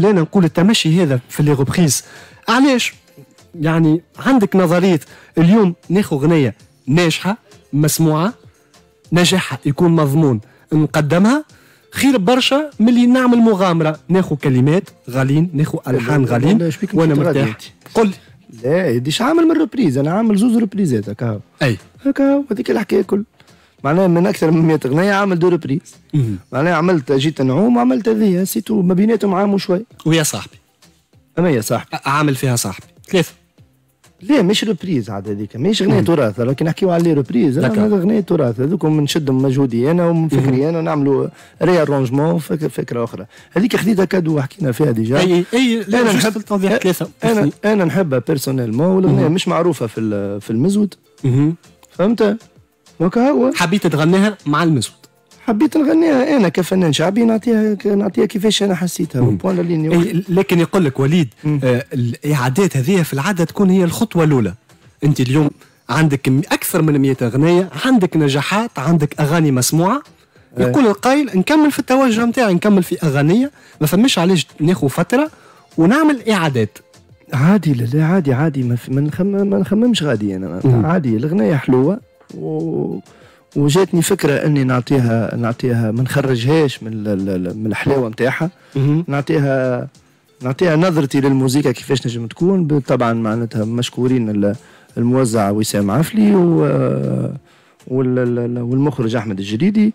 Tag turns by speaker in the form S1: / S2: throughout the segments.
S1: انا نقول التمشي هذا في لي روبريز علاش؟ يعني عندك نظريه اليوم ناخذ اغنيه ناجحه مسموعه نجاحها يكون مضمون نقدمها خير برشا من اللي نعمل مغامره ناخذ كلمات غالين ناخذ الحان غالين وانا مرتاح. قل لي.
S2: لا يديش عامل من ريبريز، انا عامل زوز ريبريزات هكا.
S1: اي
S2: هكا هذيك الحكايه كل معناها من اكثر من 100 اغنيه عامل دو ريبريز. معناها عملت جيت نعوم وعملت هذه سيتو ما بيناتهم عام وشوي.
S1: ويا صاحبي
S2: اما يا صاحبي
S1: عامل فيها صاحبي 3.
S2: لا مش ريبريز عاد هذيك مش اغنيه تراث، لكن نحكيو على لي ريبريز هذا اغنيه تراث هذوكم نشدهم مجهودي انا ومن فكري انا ونعملوا ري ارونجمون فكره اخرى. هذيك خديتها كادو حكينا فيها ديجا.
S1: اي انا نحب التوضيح 3.
S2: انا نحبها بيرسونيلمون والاغنيه مش معروفه في المزود. فهمت؟ وكا هو
S1: حبيت تغنيها مع المزود.
S2: حبيت نغنيها انا كفنان شعبي نعطيها كيفاش انا حسيتها بوان ليني.
S1: لكن يقول لك وليد الاعادات هذه في العاده تكون هي الخطوه الاولى. انت اليوم عندك اكثر من 100 اغنيه، عندك نجاحات، عندك اغاني مسموعه. يقول القائل نكمل في التوجه نتاعي، نكمل في اغنيه ما فماش علاش ناخذ فتره ونعمل اعادات.
S2: عادي لا عادي ما نخممش غادي انا عادي الاغنيه حلوه وجاتني فكره اني نعطيها ما نخرجهاش من الحلاوه نتاعها. نعطيها نظرتي للموسيقى كيفاش نجم تكون. طبعا معناتها مشكورين الموزع وسام عفلي والمخرج احمد الجريدي.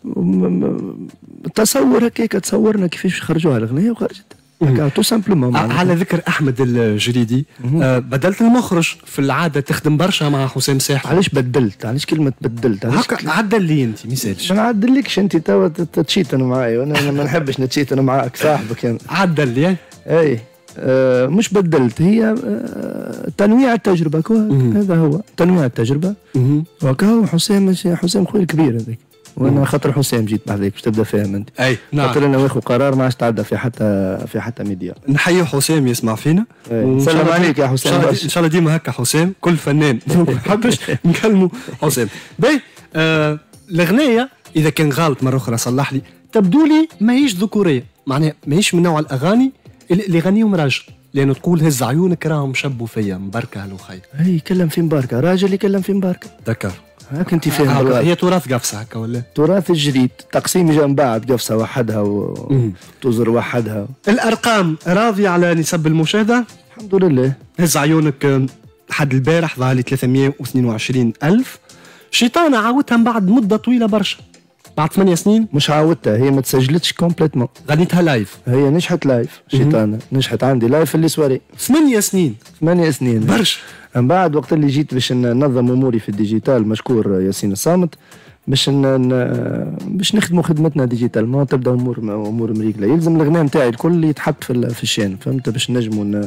S2: تصور هكاك تصورنا كيفاش خرجوها الاغنيه وخرجت تو سامبلومون.
S1: على ذكر احمد الجريدي بدلت المخرج في العاده تخدم برشا مع حسام ساحل.
S2: علاش بدلت؟ علاش كلمه بدلت؟
S1: هكا عدل لي انت ما يسالش.
S2: ما نعدلكش انت توا تشيتن معايا وانا ما نحبش نتشيتن معاك صاحبك يعني.
S1: عدل لي
S2: اي مش بدلت هي تنويع التجربه هذا هو تنويع التجربه. وكا حسام خويا الكبير هذاك وانا خاطر حسام جيت بعدك باش تبدا فاهم انت.
S1: اي نعم
S2: خاطر انا واخذ قرار ما عادش تعدى في حتى ميديا.
S1: نحيي حسام يسمع فينا.
S2: سلام عليك يا حسام.
S1: ان شاء الله ديما هكا حسام كل فنان ما نحبش نكلموا حسام. باهي الاغنيه اذا كان غلط مره اخرى صلح لي تبدو لي ماهيش ذكوريه، معناها ماهيش من نوع الاغاني اللي يغنيهم راجل، لانه تقول هز عيونك راهم شبوا فيا مباركه هالوخي.
S2: اي يكلم في مباركه راجل يكلم في مباركه.
S1: ذكر
S2: هاك انت فاهم.
S1: هي تراث قفصه هكا ولا؟
S2: تراث الجديد تقسيم جا من بعد قفصه وحدها وتزر وحدها.
S1: الارقام راضي على نسب المشاهده؟
S2: الحمد لله.
S1: هز عيونك لحد البارح ظهر لي 322,000. شيطانة عاودتها من بعد مده طويله برشا بعد 8 سنين.
S2: مش عاودتها هي ما تسجلتش كومبليتمون.
S1: غنيتها لايف.
S2: هي نجحت لايف. شيطانة نجحت عندي لايف في السواري.
S1: 8 سنين.
S2: 8 سنين
S1: برشا.
S2: من بعد وقت اللي جيت باش ننظم اموري في الديجيتال مشكور ياسين الصامت باش نخدموا خدمتنا ديجيتال ما تبدا امور مريقله. يلزم الاغنيه نتاعي الكل يتحط في الشان فهمت باش نجموا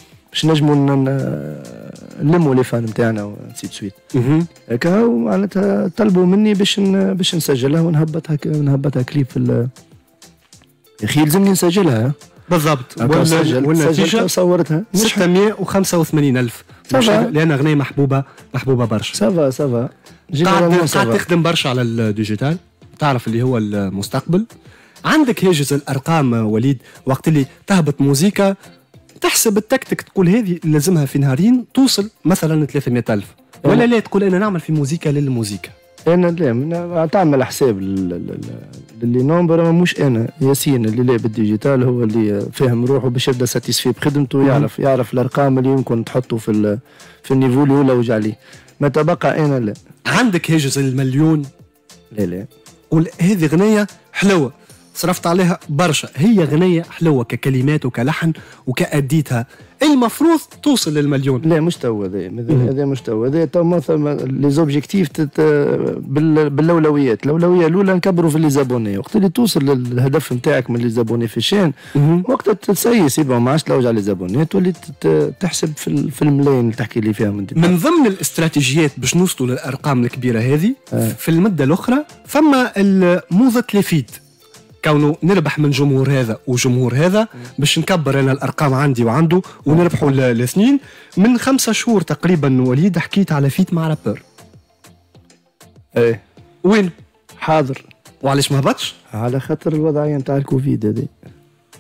S2: نلموا لي فان نتاعنا ونسيت سويت. هكا معناتها طلبوا مني باش نسجلها ونهبطها كليب في يا اخي يلزمني نسجلها
S1: بالضبط.
S2: والنتيجه صورتها
S1: 685,000 لان اغنيه محبوبه برشا.
S2: سافا
S1: قاعد تخدم برشا على الديجيتال، تعرف اللي هو المستقبل. عندك هاجس الارقام وليد وقت اللي تهبط موزيكا تحسب التكتيك تقول هذه لازمها في نهارين توصل مثلا 300,000 ولا لا تقول انا نعمل في موزيكا للموزيكا؟
S2: انا لا تعمل حساب اللي نومبر مش انا ياسين اللي لا بالديجيتال هو اللي فاهم روحه باش يبدا ساتيسفي بخدمته يعرف الارقام اللي يمكن تحطه في النيفو اللي هو وجع عليه. ما تبقى انا لا.
S1: عندك هاجس المليون؟
S2: لا
S1: قول هذه غنية حلوة صرفت عليها برشا، هي غنية حلوة ككلمات وكلحن وكأديتها المفروض توصل للمليون.
S2: لا مش تو هذا مش تو هذا تو مثلا لي زوبجيكتيف بالاولويات. الاولويه الاولى نكبروا في لي زابوني. وقت اللي توصل للهدف نتاعك من لي زابوني في الشان وقت تسيس يبقى ما عادش تلوج على لي زابوني تولي تحسب في الملايين اللي تحكي لي فيها من
S1: ضمن الاستراتيجيات باش نوصلوا للارقام الكبيره هذه. في المده الاخرى فما موضه ليفيد كونه نربح من جمهور هذا وجمهور هذا باش نكبر انا الارقام عندي وعنده ونربحوا الاثنين. من 5 شهور تقريبا وليد حكيت على فيت مع رابر.
S2: ايه
S1: وين؟
S2: حاضر.
S1: وعلاش ما هبطش؟
S2: على خاطر الوضعيه نتاع الكوفيد هذه.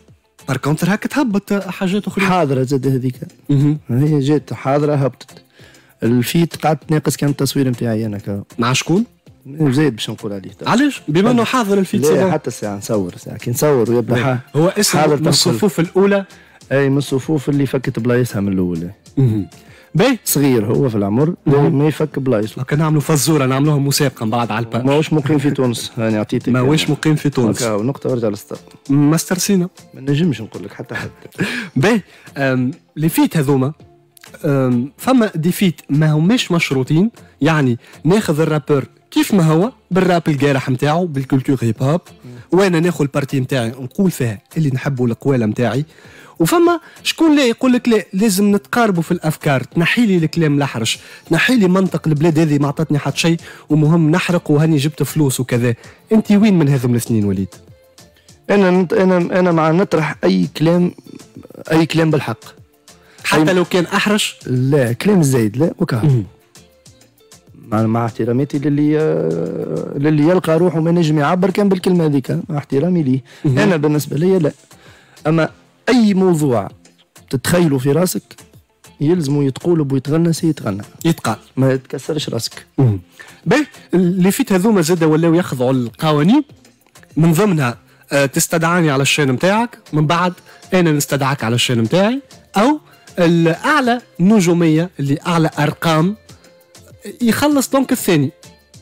S1: بار كونتر هكا تهبط حاجات اخرى
S2: حاضره زاد هذيك. هي جات حاضره هبطت. الفيت قعدت ناقص كان التصوير نتاعي انا كا.
S1: مع شكون؟
S2: زايد باش نقول عليه.
S1: علاش؟ بما انه حاضر الفيت
S2: لا حتى ساعه نصور ساعه كي نصور ويبدا
S1: هو اسم من الصفوف الاولى.
S2: اي من الصفوف اللي فكت بلايصها من الاول.
S1: باهي
S2: صغير هو في العمر ما يفك بلايصه.
S1: كان نعملوا فزوره نعملوها مسابقه من بعد على الباب.
S2: ماهوش مقيم في تونس انا عطيتك.
S1: ماهوش مقيم في تونس.
S2: هكا ونقطه وارجع للسطر.
S1: ماستر سينا.
S2: ما نجمش نقول لك حتى حد.
S1: باهي لي فيت هذوما فما دي فيت ما هماش مشروطين، يعني ناخذ الرابور كيف ما هو بالراب الجارح نتاعو بالكولتور هيب هوب، وانا ناخذ البارتي نتاعي نقول فيها اللي نحبه القواله نتاعي. وفما شكون لا يقول لك لا لازم نتقاربوا في الافكار، تنحي لي الكلام الاحرش، تنحي لي منطق البلاد هذه ما عطتني حتى شيء ومهم نحرق وهاني جبت فلوس وكذا. انت وين من هذم الاثنين وليد؟
S2: انا مع نطرح اي كلام بالحق
S1: حتى لو كان احرش.
S2: لا كلام زايد لا وكا مع احتراماتي للي يلقى روحه ما نجم يعبر كان بالكلمه هذيك، مع احترامي ليه. انا بالنسبه لي لا، اما اي موضوع تتخيله في راسك يلزمه يتقولب ويتغنى يتقال ما يتكسرش راسك.
S1: باهي اللي فيت هذوما زاد ولاو يخضعوا القوانين، من ضمنها تستدعاني على الشان نتاعك، من بعد انا نستدعاك على الشان نتاعي، او الاعلى نجوميه اللي اعلى ارقام يخلص دونك الثاني.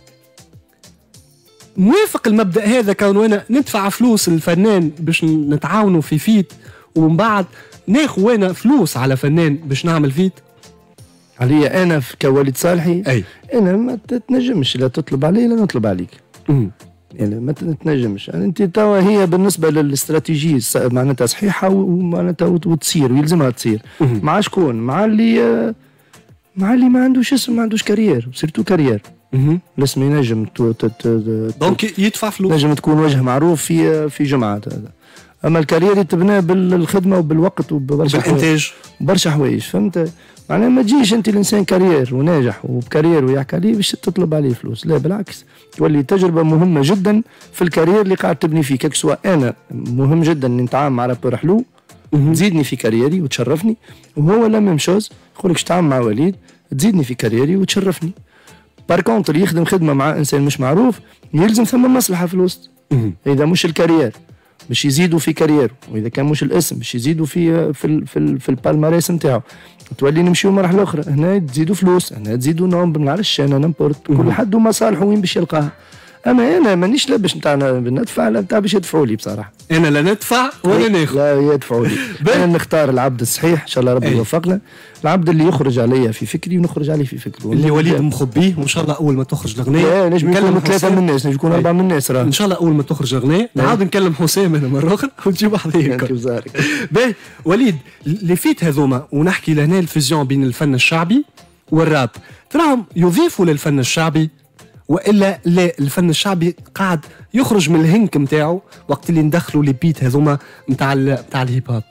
S1: موافق المبدا هذا كون وانا ندفع فلوس الفنان باش نتعاونوا في فيت ومن بعد ناخذ وانا فلوس على فنان باش نعمل فيت؟
S2: عليا انا كوليد صالحي
S1: اي
S2: انا ما تتنجمش لا تطلب علي لا نطلب عليك. يعني ما تتنجمش يعني انت توا هي بالنسبه للاستراتيجيه معناتها صحيحه ومعناتها وتصير ويلزمها تصير. مع شكون؟ مع اللي ما عندوش اسم ما عندوش كارير سيرتو كارير. الاسم ينجم
S1: دونك يدفع فلوس،
S2: نجم تكون وجه معروف في جمعة. اما الكارير يتبنى بالخدمه وبالوقت
S1: وبالانتاج
S2: برشا حوايج. فهمت معناها ما تجيش انت الانسان كارير وناجح وبكارير ويحكي عليه باش تطلب عليه فلوس، لا بالعكس تولي تجربه مهمه جدا في الكارير اللي قاعد تبني فيه. كيك سوا انا مهم جدا اني نتعامل مع رابور حلو تزيدني في كاريري وتشرفني، وهو لا ميم شوز يقول لك تتعامل مع وليد تزيدني في كاريري وتشرفني. بار كونتر يخدم خدمه مع انسان مش معروف يلزم ثم مصلحه في الوسط. اذا مش الكارير باش يزيدوا في كارير، واذا كان مش الاسم باش يزيدوا في البالماريس نتاعو، تولي نمشيو مرحله اخرى. هنا تزيدوا فلوس، هنا تزيدوا نوم معلش انا نمبورت، كل حد ومصالحه وين باش يلقاها. اما انا مانيش لا باش نتاعنا ندفع لا نتاع باش يدفعوا لي بصراحه.
S1: انا لا ندفع ولا ناخذ،
S2: لا يدفعوا لي. انا نختار العبد الصحيح ان شاء الله ربي يوفقنا، العبد اللي يخرج عليا في فكري ونخرج عليه في فكره،
S1: اللي وليد مخبيه. وان شاء الله اول ما تخرج الاغنيه
S2: نجم يكونوا 3 من الناس، نجم يكونوا 4 من الناس
S1: ان شاء الله اول ما تخرج الاغنيه نعاود نكلم حسام انا مره اخرى ونجيب حظيك. باهي وليد اللي فيت هذوما ونحكي لهنا الفيزيون بين الفن الشعبي والراب، تراهم يضيفوا للفن الشعبي والا لا الفن الشعبي قاعد يخرج من الهنك نتاعو وقت اللي ندخلوا لي بيت هذوما نتاع الهيب هوب؟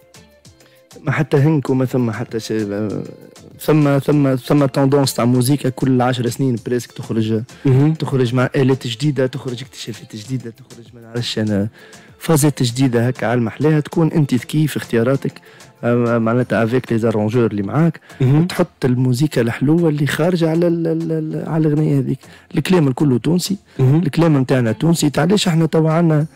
S2: ما حتى هنك وما ثم حتى شيء. ثم توندونس تاع موزيكا كل 10 سنين بريسك تخرج مع آلات جديده، تخرج اكتشافات جديده، تخرج ما نعرفش انا فازات جديده هكا على المحلاها. تكون انت ذكي في اختياراتك معناتها افيك لي زارونجور اللي معاك، تحط الموسيقى الحلوه اللي خارجه على الاغنيه هذيك. الكلام الكل تونسي، الكلام نتاعنا تونسي. علاش احنا توا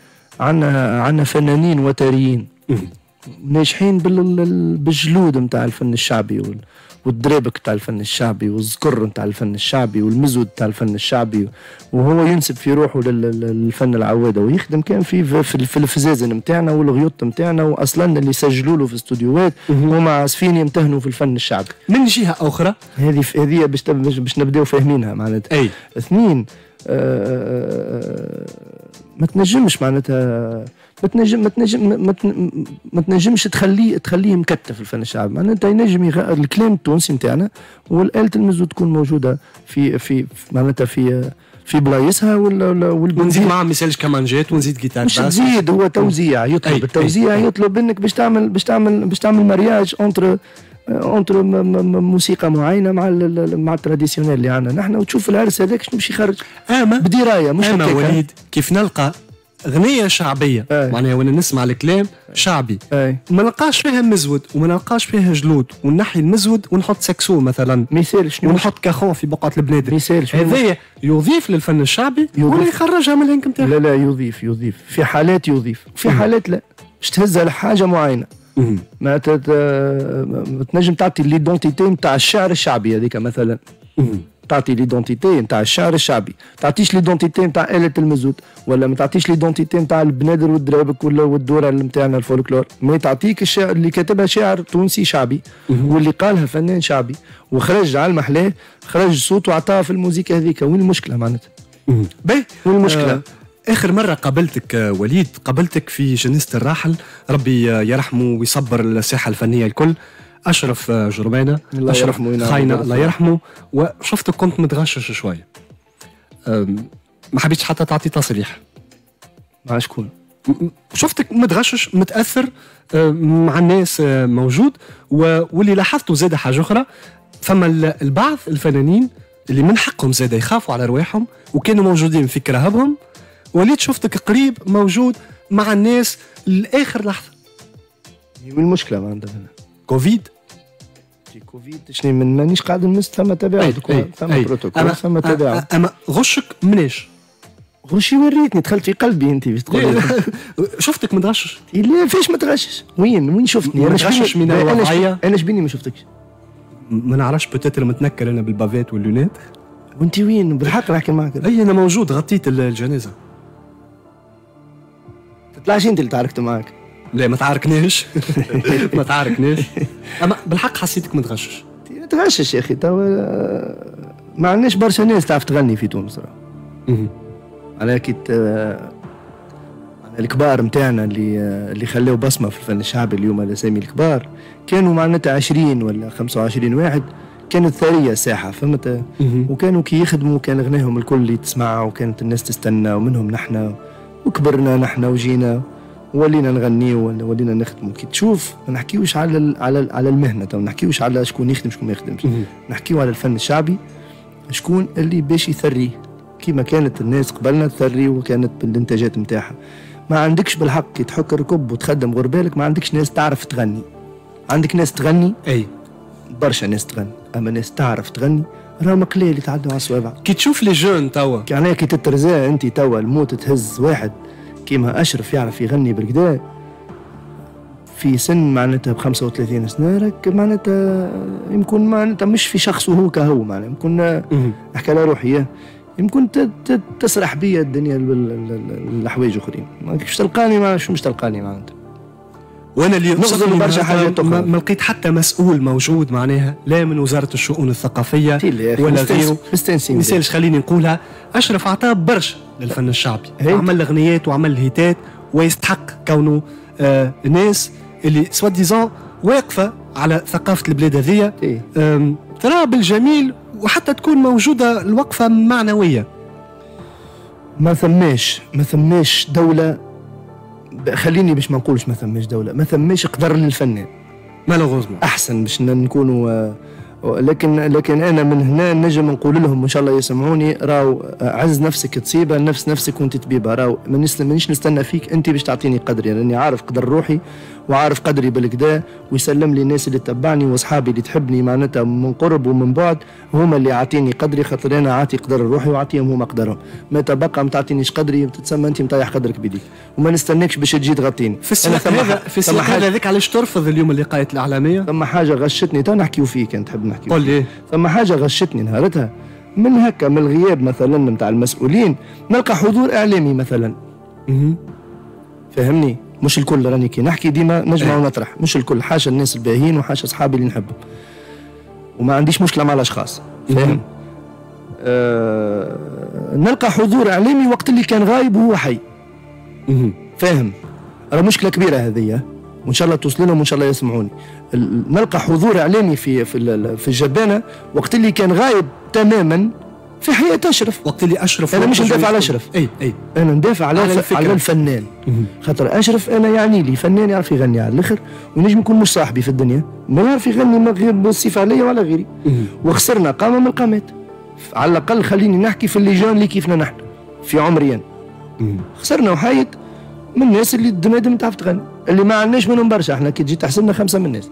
S2: عندنا فنانين وتريين ناجحين بالجلود نتاع الفن الشعبي والدريبك تاع الفن الشعبي والذكر نتاع الفن الشعبي والمزود تاع الفن الشعبي، وهو ينسب في روحه للفن العواده ويخدم كان في الفزازن نتاعنا والغيوط نتاعنا، واصلا اللي سجلوا له في استوديوهات هما عازفين يمتهنوا في الفن الشعبي.
S1: من جهه اخرى
S2: هذه باش نبداو فاهمينها معناتها. اثنين ما تنجمش معناتها ما تنجمش تخليه مكتف الفن الشعبي. معناتها ينجم الكلام التونسي نتاعنا والآلة المزود تكون موجوده في معناتها في بلايصها
S1: ونزيد معاه ميساج كمانجات ونزيد جيتار.
S2: مش تزيد، هو توزيع يطلب التوزيع يطلب انك باش تعمل مارياج اونتر موسيقى معينه مع التراديسيونيل اللي عندنا نحن، وتشوف العرس هذاك شنو باش يخرج بدرايه مش هكاك.
S1: وليد كيف نلقى غنية شعبية معناها وانا نسمع الكلام شعبي ما نلقاش فيها مزود وما نلقاش فيها جلود ونحي المزود ونحط سكسو مثلا
S2: مثال شنو
S1: ونحط كاخون في بقعة البنادم
S2: مثال
S1: هذايا يضيف للفن الشعبي ولا يخرجها من الهنك نتاعها؟
S2: لا يضيف في حالات يضيف في حالات لا باش تهزها لحاجة معينة ما تنجم تعطي ليدونتيتي نتاع الشعر الشعبي هذيك مثلا تعطي ليدونتيتي نتاع الشعر الشعبي تعطيش ليدونتيتي نتاع آلة المزود ولا ما تعطيش ليدونتيتي نتاع البنادر والدرابك ولا والدورة نتاعنا الفولكلور ما تعطيك الشعر اللي كاتبها شاعر تونسي شعبي واللي قالها فنان شعبي وخرج على المحلاه خرج صوته وعطاها في الموسيقى هذيك وين المشكلة معناتها
S1: باهي
S2: وين المشكلة
S1: آخر مرة قابلتك وليد قابلتك في جنازة الراحل ربي يرحمه ويصبر الساحة الفنية الكل أشرف جربانة أشرف خاينة الله يرحمه وشفتك كنت متغشش شوية ما حبيتش حتى تعطي تصريح
S2: مع شكون؟
S1: شفتك متغشش متأثر مع الناس موجود واللي لاحظته زاد حاجة أخرى فما البعض الفنانين اللي من حقهم زاد يخافوا على رواحهم وكانوا موجودين في كرهبهم وليت شفتك قريب موجود مع الناس لآخر لحظة
S2: وين المشكلة ما عندنا
S1: كوفيد
S2: شنو من مانيش قاعد نمس ثم تباعد ثم بروتوكول ثم تباعد
S1: اما غشك مناش
S2: غشي وريتني دخلت في قلبي انت باش تقول
S1: شفتك متغشش
S2: لا فيش متغشش وين شفتني
S1: انا متغشش من الوضعيه
S2: انا شبيني ما شفتكش
S1: ما نعرفش بوتيتر متنكر انا بالبافات واللونات
S2: وانت وين بالحق نحكي معك
S1: اي انا موجود غطيت الجنازه
S2: تطلعش انت اللي تعاركت معك
S1: لا ما تعاركناش ما تعاركناش اما بالحق حسيتك متغشش
S2: تغشش يا اخي توا ما عندناش برشا ناس تعرف تغني في تونس انا كنت الكبار نتاعنا اللي خلاو بصمه في الفن الشعبي اليوم الاسامي الكبار كانوا معناتها 20 ولا 25 واحد كانت ثريه الساحه فهمت وكانوا كي يخدموا كان غناهم الكل اللي تسمع وكانت الناس تستنى ومنهم نحن وكبرنا نحن وجينا ولينا نغنيو ولا ولينا نخدموا كي تشوف ما نحكيوش على المهنه تو نحكيوش على شكون يخدم شكون ما يخدمش نحكيو على الفن الشعبي شكون اللي باش يثريه كيما كانت الناس قبلنا تثري وكانت بالانتاجات نتاعها ما عندكش بالحق كي تحك ركب وتخدم غربالك ما عندكش ناس تعرف تغني عندك ناس تغني
S1: اي
S2: برشا ناس تغني اما ناس تعرف تغني راهم قليل اللي تعدوا على الصوابع
S1: كي تشوف لي جون توا
S2: يعني كي تترزا انت توا الموت تهز واحد كيما أشرف يعرف يغني بالكدا في سن معناتها ب 35 سنة راك معناتها يمكن معناتها مش في شخصه هو كهو معناتها يمكن نحكي على روحي يمكن تسرح بيا الدنيا الحوايج اخرين مش تلقاني مش تلقاني معناتها
S1: وانا اللي
S2: نخدم برشا حاجات اخرى
S1: ما لقيت حتى مسؤول موجود معناها لا من وزاره الشؤون الثقافيه ولا غيره مثالش خليني نقولها اشرف عطاه برشا للفن الشعبي عمل اغنيات وعمل هيتات ويستحق كونه ناس اللي سوا ديزون واقفه على ثقافه البلاد هذيا ترى بالجميل وحتى تكون موجوده الوقفه معنويه
S2: ما ثماش دوله خليني باش ما نقولش ما ثماش قدر للفنان
S1: مالوغوزمون
S2: احسن باش نكونوا لكن انا من هنا نجم نقول لهم ان شاء الله يسمعوني راو عز نفسك تصيبها نفسك وانت تبيبها راو مانيش نستنى فيك انت باش تعطيني قدري لاني عارف قدر روحي وعارف قدري بالكدا ويسلم لي الناس اللي تتبعني واصحابي اللي تحبني معناتها من قرب ومن بعد هما اللي يعطيني قدري خاطر انا عاطي قدر روحي وعطيهم هما قدرهم ما تبقى ما تعطينيش قدري تتسمى انت مطيح قدرك بيديك وما نستناكش باش تجي تغطيني
S1: في السياق هذاك علاش ترفض اليوم اللقاءات الاعلاميه
S2: ثم حاجه غشتني تو نحكيو فيه كان تحب نحكيو
S1: قول لي
S2: ثم حاجه غشتني نهارتها من هكا من الغياب مثلا نتاع المسؤولين نلقى حضور اعلامي مثلا فهمني مش الكل راني كي نحكي ديما نجمع ونطرح مش الكل حاشا الناس الباهيين وحاشا اصحابي اللي نحبهم وما عنديش مشكله مع الاشخاص فاهم نلقى حضور اعلامي وقت اللي كان غايب وهو حي فاهم راه مشكله كبيره هذه وان شاء الله توصل لهم وان شاء الله يسمعوني نلقى حضور اعلامي في الجبانه وقت اللي كان غايب تماما في حياة أشرف
S1: وقت اللي أشرف
S2: أنا مش ندافع على أشرف
S1: أي
S2: أنا ندافع على الفنان خاطر أشرف أنا يعني لي فنان يعرف يغني على الآخر ونجم يكون مش صاحبي في الدنيا ما يعرف يغني ما غير بالصفة عليا ولا غيري وخسرنا قامة من القامات على الأقل خليني نحكي في اللي جان اللي كيفنا نحن في عمريا خسرنا وحيد من الناس اللي الدمادم تعرف تغني، اللي ما عندناش منهم برشا. احنا كي تجي تحسبنا 5 من الناس.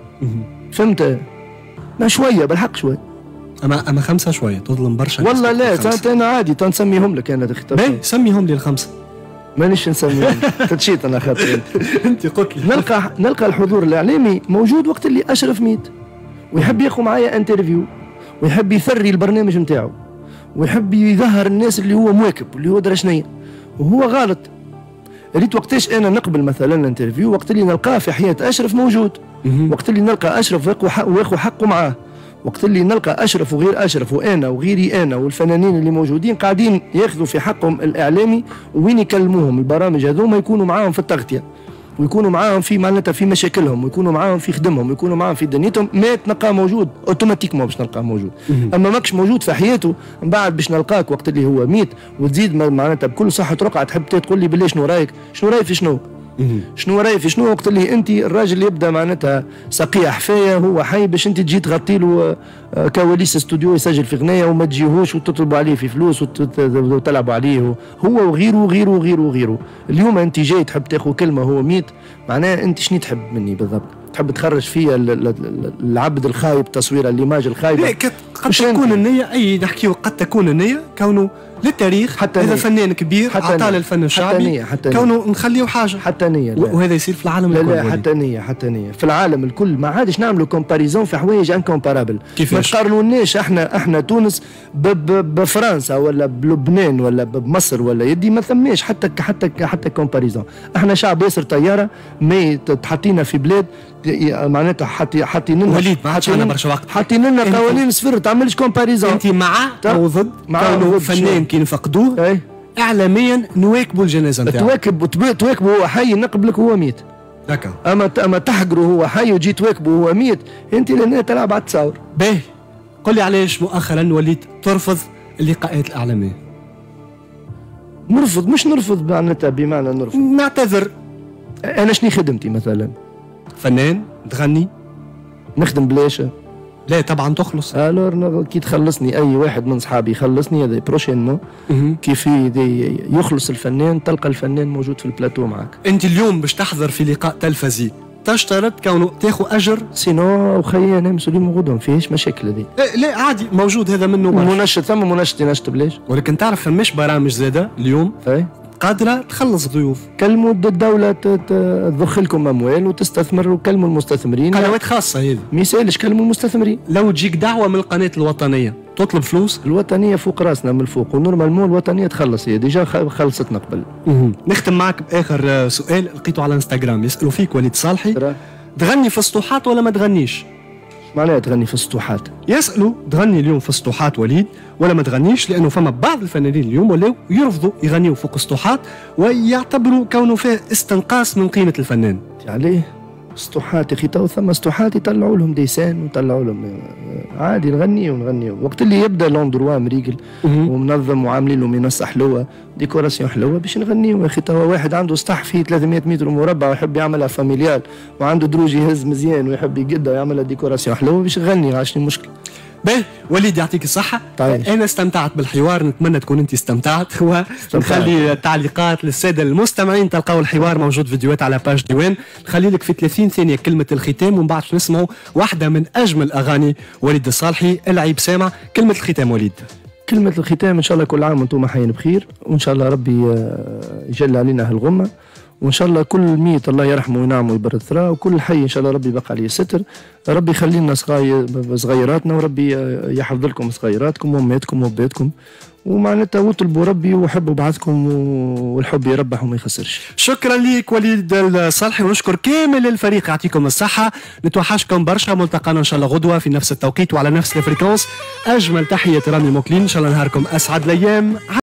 S2: فهمت؟ ما شويه بالحق شويه.
S1: اما 5 شويه تظلم برشا.
S2: والله لا انا عادي تنسميهم لك انا خطاب.
S1: باهي سميهم لي ال5.
S2: مانيش نسميهم. تتشيت انا خاطر
S1: انت قلت لي.
S2: نلقى الحضور الاعلامي موجود وقت اللي اشرف ميت ويحب ياخذ معايا انترفيو ويحب يثري البرنامج نتاعو ويحب يظهر الناس اللي هو مواكب واللي هو درا شنيا وهو غلط. ريت وقتاش انا نقبل مثلا الانترفيو وقت اللي نلقاه في حياه اشرف موجود، وقت اللي نلقى اشرف وياخذ حقه معاه، وقت اللي نلقى اشرف وغير اشرف وانا وغيري انا والفنانين اللي موجودين قاعدين ياخذوا في حقهم الاعلامي وين يكلموهم البرامج هذوما يكونوا معاهم في التغطيه ويكونوا معاهم في معناتها في مشاكلهم ويكونوا معاهم في خدمهم ويكونوا معاهم في دنيتهم. ما تلقاه موجود اوتوماتيكمون باش نلقاه موجود. اما ماكش موجود في حياته من بعد باش نلقاك وقت اللي هو ميت وتزيد معناتها بكل صحه رقعه تحب تقول لي بالله شنو رايك؟ شنو رايك في شنو؟ شنو رايك في شنو وقت اللي انت الراجل اللي يبدا معناتها سقيه حفايه هو حي باش انت تجي تغطي له كواليس استوديو يسجل في غنايه وما تجيهوش وتطلبوا عليه في فلوس وتلعبوا عليه هو وغيره وغيره وغيره وغيره. اليوم انت جاي تحب تاخذ كلمه هو ميت معناها انت شنو تحب مني بالضبط؟ تحب تخرج فيا العبد الخايب تصوير الليماج الخايبه.
S1: قد تكون النيه اي نحكيو قد تكون النيه كونه للتاريخ حتى هذا فنان كبير عطى للفن الشعبي كونه نخليه حاجه حتى نيه وهذا يصير في العالم الكل.
S2: لا حتى نيه في العالم الكل ما عادش نعملوا كومباريزون في حوايج انكومبارابل.
S1: كيفاش؟
S2: ما تقارنوناش احنا تونس بفرنسا ولا بلبنان ولا بمصر ولا يدي ما ثماش حتى كومباريزون. احنا شعب ياسر طياره ما تحطينا في بلاد معناتها حاطين لنا
S1: وليد ما عادش عندنا برشا وقت
S2: حاطين لنا قوانين صفر تعملش كومباريزون.
S1: انت مع او ضد كونه فنان كي نفقدوه اعلاميا نواكبوا الجنازه نتاعو؟
S2: تواكبوا هو حي نقبلك هو ميت.
S1: هكا
S2: اما تحقروا هو حي وجي تواكبوا هو ميت انت لان تلعب على التصاور.
S1: باهي قل لي علاش مؤخرا وليت ترفض اللقاءات الاعلاميه؟
S2: نرفض مش نرفض معناتها بمعنى نرفض
S1: نعتذر.
S2: انا شني خدمتي مثلا؟
S1: فنان تغني
S2: نخدم بلاش؟
S1: لا طبعا تخلص.
S2: الور كي تخلصني اي واحد من صحابي يخلصني هذا بروشينمون كيف يخلص الفنان تلقى الفنان موجود في البلاتو معك.
S1: انت اليوم باش تحضر في لقاء تلفزي تشترط كونه تاخذ اجر؟
S2: سينو وخيي انا مسؤولين غدوه ما فيهاش مشاكل هذه.
S1: لا عادي موجود هذا منه برشا.
S2: منشط ثم منشط ينشط بلاش.
S1: ولكن تعرف فماش برامج زاده اليوم قادره تخلص ضيوف.
S2: كلموا الدوله تضخ لكم اموال وتستثمر وكلموا المستثمرين.
S1: قنوات خاصه هذه
S2: ما يسالش كلموا المستثمرين.
S1: لو تجيك دعوه من القناه الوطنيه تطلب فلوس؟
S2: الوطنيه فوق راسنا من الفوق ونورمالمون الوطنيه تخلص هي ديجا خلصتنا قبل.
S1: نختم معك باخر سؤال لقيته على انستغرام يسالوا فيك وليد صالحي تغني في السطوحات ولا ما تغنيش؟
S2: معناها تغني في السطوحات؟
S1: يسألوا تغني اليوم في السطوحات وليد ولا ما تغنيش؟ لأنه فما بعض الفنانين اليوم ولاو يرفضوا يغنيوا فوق السطوحات ويعتبروا كونه فيه استنقاص من قيمة الفنان.
S2: عليه سطوحات يا اخي تو ثم سطوحات يطلعوا لهم ديسان ويطلعوا لهم عادي نغنيو وقت اللي يبدا لوندروا مريقل ومنظم وعاملين له منصه حلوه ديكوراسيون حلوه باش نغنيو يا اخي. توا واحد عنده سطح فيه 300 متر مربع ويحب يعملها فاميليال وعنده دروج يهز مزيان ويحب يقدها ويعملها ديكوراسيون حلوه باش نغني عشان المشكل.
S1: باهي وليد يعطيك الصحة.
S2: طيب.
S1: أنا استمتعت بالحوار نتمنى تكون أنت استمتعت ونخلي تعليقات للسادة المستمعين تلقاو الحوار موجود فيديوهات على باج ديوان. نخلي لك في 30 ثانية كلمة الختام ومن بعد نسمعوا واحدة من أجمل أغاني وليد الصالحي العيب سامع. كلمة الختام وليد.
S2: كلمة الختام إن شاء الله كل عام وأنتم حيين بخير وإن شاء الله ربي يجل علينا هالغمة وإن شاء الله كل ميت الله يرحمه وينعمه ويبرد ثراه وكل حي إن شاء الله ربي يبقى عليه ستر. ربي يخلي لنا صغيراتنا وربي يحفظ لكم صغيراتكم وأماتكم وأباتكم ومعناتها وطلبوا ربي وحبوا بعضكم والحب يربح وما يخسرش.
S1: شكرا ليك وليد الصالحي ونشكر كامل الفريق يعطيكم الصحة. نتوحشكم برشا. ملتقانا إن شاء الله غدوة في نفس التوقيت وعلى نفس الفريكونس. أجمل تحية رامي موكلين إن شاء الله نهاركم أسعد الأيام.